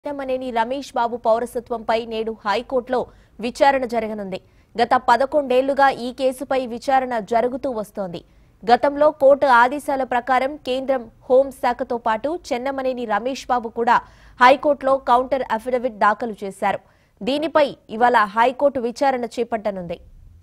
చెన్నమనేని రమేష్ బాబు పౌరసత్వంపై నేడు హైకోర్టులో విచారణ జరగనుంది. గత 11 ఏళ్లుగా ఈ కేసుపై విచారణ జరుగుతూ వస్తోంది. గతంలో కోర్టు ఆదేశాల ప్రకారం కేంద్రం హోంశాఖతో పాటు చెన్నమనేని రమేష్ బాబు కూడా హైకోర్టులో కౌంటర్ అఫిడవిట్ దాఖలు చేశారు. దీనిపై ఇవాళ హైకోర్టు విచారణ చేపట్టనుంది.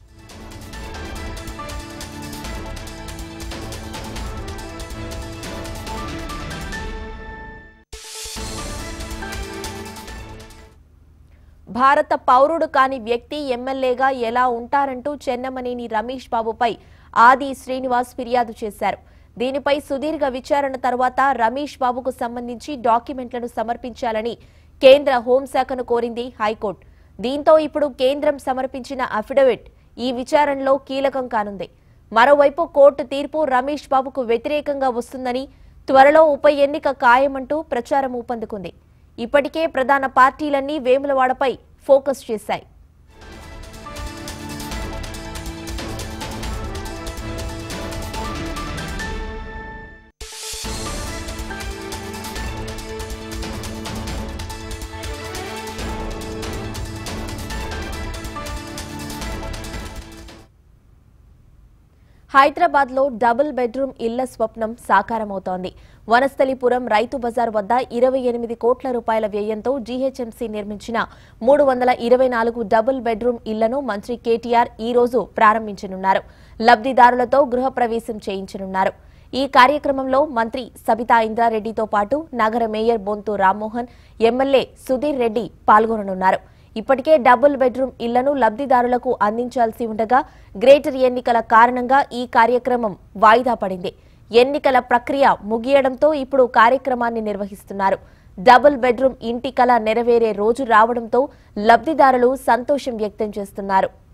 భారత పౌరుడు కాని వ్యక్తి ఎమ్మెల్యేగా ఎలా ఉంటారంటూ చెన్నమనేని రమేష్ బాబుపై ఆది శ్రీనివాస్ ఫిర్యాదు చేశారు. దీనిపై సుదీర్ఘ విచారణ తర్వాత రమేష్ బాబుకు సంబంధించి డాక్యుమెంట్లను సమర్పించాలని కేంద్ర హోంశాఖను కోరింది హైకోర్టు. దీంతో ఇప్పుడు కేంద్రం సమర్పించిన అఫిడవిట్ ఈ విచారణలో కీలకం కానుంది. మరోవైపు కోర్టు తీర్పు రమేష్ బాబుకు వ్యతిరేకంగా వస్తుందని, త్వరలో ఉప ఎన్నిక ఖాయమంటూ ప్రచారం ఊపందుకుంది. ఇప్పటికే ప్రధాన పార్టీలన్నీ వేములవాడపై ఫోకస్ చేశాయి. హైదరాబాద్ లో డబుల్ బెడ్రూమ్ ఇళ్ల స్వప్నం సాకారమవుతోంది. వనస్థలిపురం రైతు బజార్ వద్ద 28 కోట్ల రూపాయల వ్యయంతో జీహెచ్ఎంసీ నిర్మించిన 324 డబుల్ బెడ్రూమ్ ఇళ్లను మంత్రి కేటీఆర్ ఈ రోజు ప్రారంభించనున్నారు. లబ్ధిదారులతో గృహప్రవేశం చేయించనున్నారు. ఈ కార్యక్రమంలో మంత్రి సబితా ఇంద్రారెడ్డితో పాటు నగర మేయర్ బొంతు రామ్మోహన్, ఎమ్మెల్యే సుధీర్ రెడ్డి పాల్గొననున్నారు. ఇప్పటికే డబుల్ బెడ్రూమ్ ఇళ్లను లబ్ధిదారులకు అందించాల్సి ఉండగా గ్రేటర్ ఎన్నికల కారణంగా ఈ కార్యక్రమం వాయిదా పడింది. ఎన్నికల ప్రక్రియ ముగియడంతో ఇప్పుడు కార్యక్రమాన్ని నిర్వహిస్తున్నారు. డబుల్ బెడ్రూమ్ ఇంటి కల నెరవేరే రోజు రావడంతో లబ్ధిదారులు సంతోషం వ్యక్తం చేస్తున్నారు.